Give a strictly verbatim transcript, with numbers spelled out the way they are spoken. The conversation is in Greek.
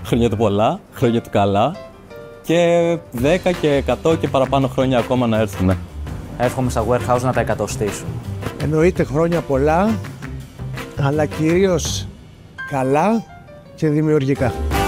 χρόνια του πολλά, χρόνια του καλά και δέκα και εκατό και παραπάνω χρόνια ακόμα να έρθουν. Εύχομαι στα warehouse να τα εκατοστήσουν. Εννοείται χρόνια πολλά, αλλά κυρίως καλά και δημιουργικά.